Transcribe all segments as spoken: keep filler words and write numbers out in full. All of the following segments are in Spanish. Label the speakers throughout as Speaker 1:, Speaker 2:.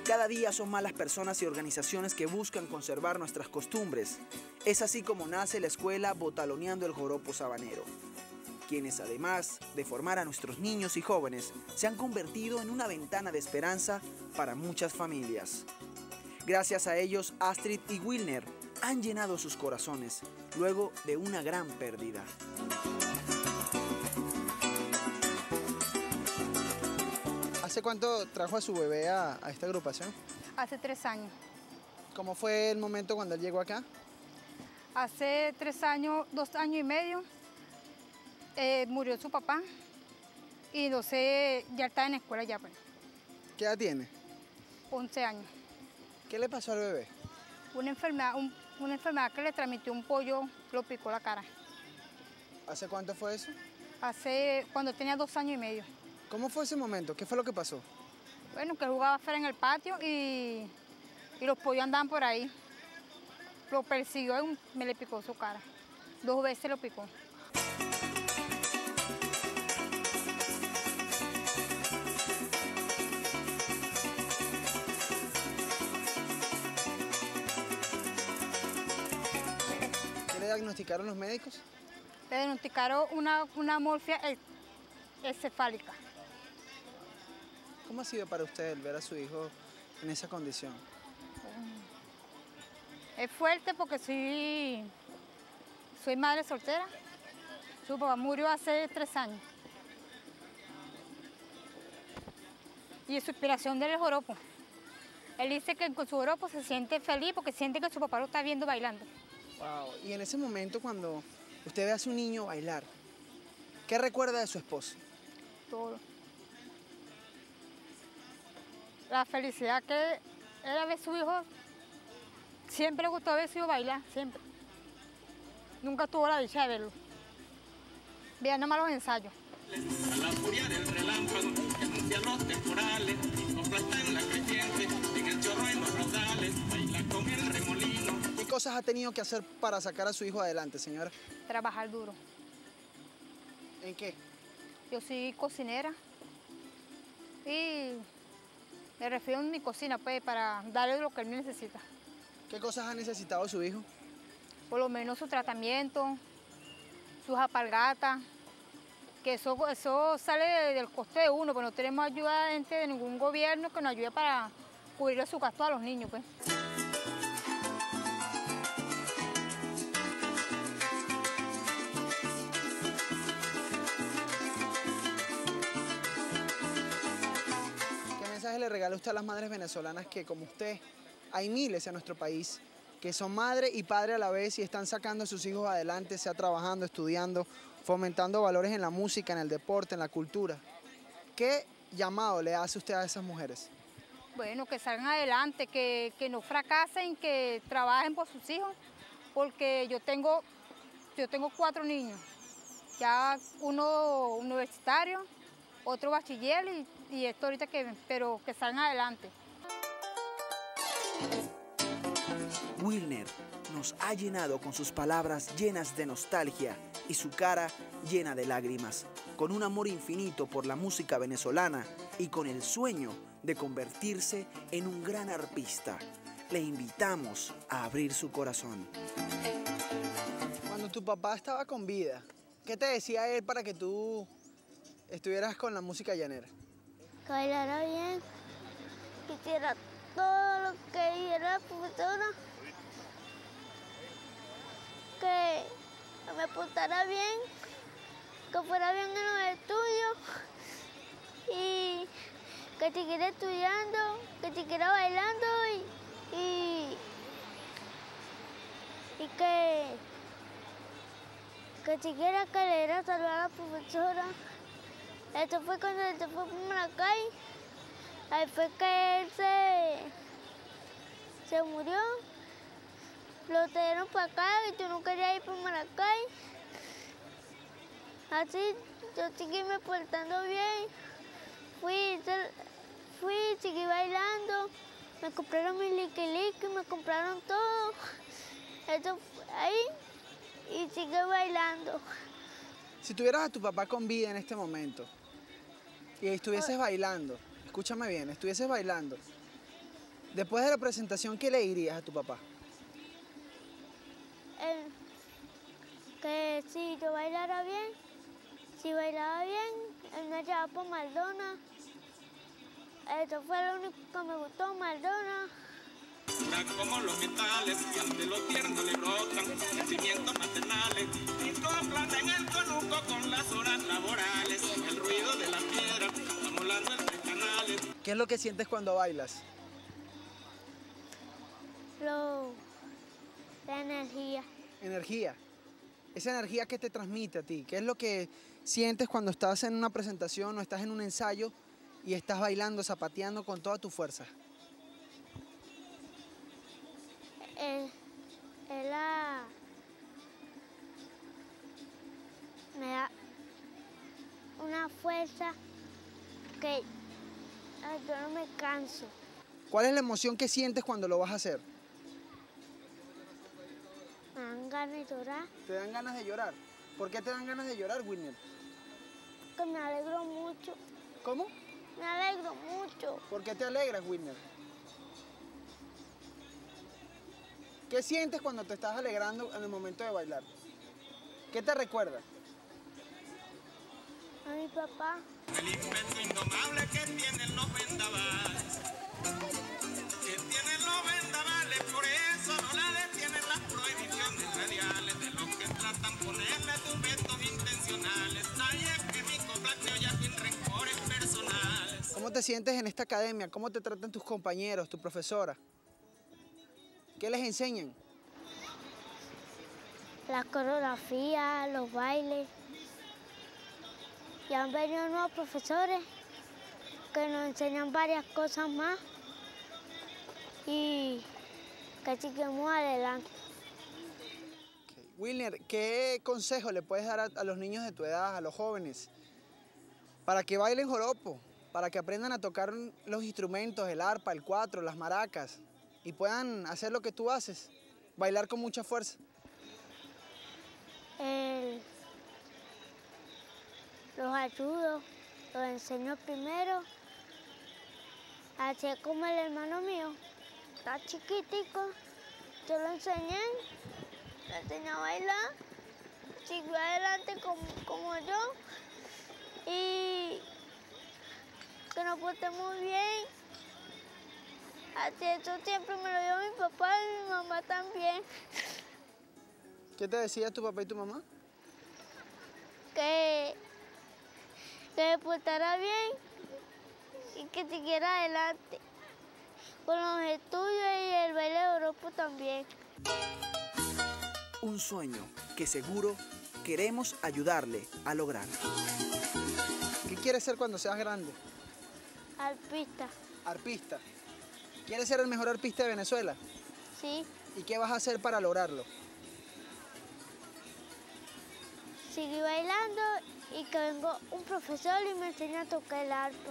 Speaker 1: Cada día son más las personas y organizaciones que buscan conservar nuestras costumbres. Es así como nace la escuela Botaloneando el Joropo Sabanero, quienes además de formar a nuestros niños y jóvenes, se han convertido en una ventana de esperanza para muchas familias. Gracias a ellos, Astrid y Wilner han llenado sus corazones luego de una gran pérdida.
Speaker 2: ¿Hace cuánto trajo a su bebé a, a esta agrupación?
Speaker 3: Hace tres años.
Speaker 2: ¿Cómo fue el momento cuando él llegó acá?
Speaker 3: Hace tres años, dos años y medio, eh, murió su papá y no sé, ya está en la escuela ya. Pues.
Speaker 2: ¿Qué edad tiene?
Speaker 3: once años.
Speaker 2: ¿Qué le pasó al bebé?
Speaker 3: Una enfermedad, un, una enfermedad que le transmitió un pollo, lo picó la cara.
Speaker 2: ¿Hace cuánto fue eso?
Speaker 3: Hace, cuando tenía dos años y medio.
Speaker 2: ¿Cómo fue ese momento? ¿Qué fue lo que pasó?
Speaker 3: Bueno, que jugaba afuera en el patio y, y los pollos andaban por ahí. Lo persiguió y me le picó su cara. Dos veces lo picó.
Speaker 2: ¿Qué le diagnosticaron los médicos?
Speaker 3: Le diagnosticaron una, una morfia encefálica.
Speaker 2: ¿Cómo ha sido para usted el ver a su hijo en esa condición?
Speaker 3: Es fuerte porque soy, soy madre soltera. Su papá murió hace tres años. Y su inspiración del joropo. Él dice que con su joropo se siente feliz porque siente que su papá lo está viendo bailando.
Speaker 2: Wow. Y en ese momento cuando usted ve a su niño bailar, ¿qué recuerda de su esposo?
Speaker 3: Todo. La felicidad que era ver a su hijo. Siempre le gustó ver a su hijo bailar, siempre. Nunca tuvo la dicha de verlo. Veía nada más los ensayos.
Speaker 4: A la furia del relámpago que anuncia los temporales, sopla en la creciente, en el chorro en los raudales, baila con el remolino.
Speaker 2: ¿Qué cosas ha tenido que hacer para sacar a su hijo adelante, señora?
Speaker 3: Trabajar duro.
Speaker 2: ¿En qué?
Speaker 3: Yo soy cocinera y me refiero a mi cocina pues, para darle lo que él necesita.
Speaker 2: ¿Qué cosas ha necesitado su hijo?
Speaker 3: Por lo menos su tratamiento, sus alpargatas, que eso, eso sale del costo de uno, pues no tenemos ayuda de, gente, de ningún gobierno que nos ayude para cubrir su gasto a los niños. Pues.
Speaker 2: ¿Qué mensaje le regala usted a las madres venezolanas que, como usted, hay miles en nuestro país que son madre y padre a la vez y están sacando a sus hijos adelante, sea trabajando, estudiando, fomentando valores en la música, en el deporte, en la cultura? ¿Qué llamado le hace usted a esas mujeres?
Speaker 3: Bueno, que salgan adelante, que, que no fracasen, que trabajen por sus hijos, porque yo tengo, yo tengo cuatro niños, ya uno universitario, otro bachiller y, y esto ahorita que, pero que salgan adelante.
Speaker 1: Wilner nos ha llenado con sus palabras llenas de nostalgia y su cara llena de lágrimas, con un amor infinito por la música venezolana y con el sueño de convertirse en un gran arpista. Le invitamos a abrir su corazón.
Speaker 2: Cuando tu papá estaba con vida, ¿qué te decía él para que tú estuvieras con la música llanera?
Speaker 5: Que bailara bien, que hiciera todo lo que dijera la profesora, que me portara bien, que fuera bien en los estudios y que siguiera estudiando, que siguiera bailando y, y, y que, que siguiera que le diera saludar a la profesora. Esto fue cuando él se fue por Maracay, ahí fue que él se, se murió. Lo trajeron para acá y tú no querías ir por Maracay. Así yo seguí me portando bien. Fui, fui, seguí bailando. Me compraron mi liqui liqui, me compraron todo. Eso ahí y sigue bailando.
Speaker 2: Si tuvieras a tu papá con vida en este momento y estuvieses bailando, escúchame bien, estuvieses bailando, Después de la presentación, ¿qué le dirías a tu papá?
Speaker 5: El, que si yo bailara bien, si bailaba bien, él me llevaba por McDonald's. Esto fue lo único que me gustó, McDonald's.
Speaker 4: Dura como los metales, y ante lo tierno le brotan sentimientos maternales. Y coplan en el conuco con las horas laborales. El ruido de la piedra va volando entre canales.
Speaker 2: ¿Qué es lo que sientes cuando bailas?
Speaker 5: Lo, la energía.
Speaker 2: Energía. Esa energía que te transmite a ti. ¿Qué es lo que sientes cuando estás en una presentación o estás en un ensayo y estás bailando, zapateando con toda tu fuerza?
Speaker 5: Es, es la... me da una fuerza que ay, yo no me canso.
Speaker 2: ¿Cuál es la emoción que sientes cuando lo vas a hacer?
Speaker 5: Me dan ganas de llorar,
Speaker 2: ¿Te dan ganas de llorar? ¿Por qué te dan ganas de llorar, Wilner?
Speaker 5: que me alegro mucho,
Speaker 2: ¿Cómo?
Speaker 5: me alegro mucho.
Speaker 2: ¿Por qué te alegras, Wilner? ¿Qué sientes cuando te estás alegrando en el momento de bailar? ¿Qué te recuerda?
Speaker 5: A mi papá,
Speaker 4: El invento indomable que tienen los vendavales. Que tienen los vendavales, por eso no la detienen las prohibiciones radiales. De los que tratan ponerle sus vetos intencionales. Ay, es que mi copla criolla sin rencores personales.
Speaker 2: ¿Cómo te sientes en esta academia? ¿Cómo te tratan tus compañeros, tu profesora? ¿Qué les enseñan?
Speaker 5: la coreografía, los bailes. Y han venido nuevos profesores que nos enseñan varias cosas más y que sigamos adelante.
Speaker 2: Okay. Wilner, ¿qué consejo le puedes dar a, a los niños de tu edad, a los jóvenes, para que bailen joropo, para que aprendan a tocar los instrumentos, el arpa, el cuatro, las maracas, y puedan hacer lo que tú haces, bailar con mucha fuerza?
Speaker 5: El, los ayudo, los enseño primero, así como el hermano mío, está chiquitico, yo lo enseñé, lo enseñé a bailar, siguió adelante como, como yo y que nos portemos bien. Así eso siempre me lo dio mi papá y mi mamá también.
Speaker 2: ¿Qué te decía tu papá y tu mamá?
Speaker 5: Que, que me portara bien y que siguiera adelante con los estudios y el baile de Europa también.
Speaker 1: Un sueño que seguro queremos ayudarle a lograr.
Speaker 2: ¿Qué quieres ser cuando seas grande?
Speaker 5: Arpista,
Speaker 2: Arpista. ¿Quieres ser el mejor arpista de Venezuela?
Speaker 5: sí,
Speaker 2: ¿Y qué vas a hacer para lograrlo?
Speaker 5: seguí bailando y que venga un profesor y me enseña a tocar el arpa.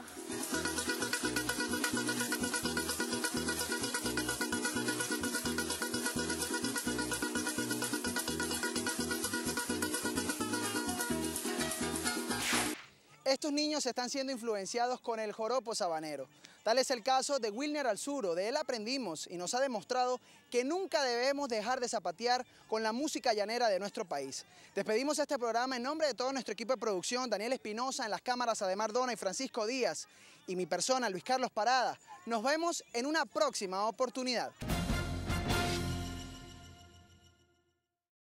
Speaker 2: Estos niños están siendo influenciados con el joropo sabanero. Tal es el caso de Wilner Alzuro. De él aprendimos y nos ha demostrado que nunca debemos dejar de zapatear con la música llanera de nuestro país. Despedimos este programa en nombre de todo nuestro equipo de producción, Daniel Espinosa, en las cámaras Ademar Dona y Francisco Díaz, y mi persona, Luis Carlos Parada. Nos vemos en una próxima oportunidad.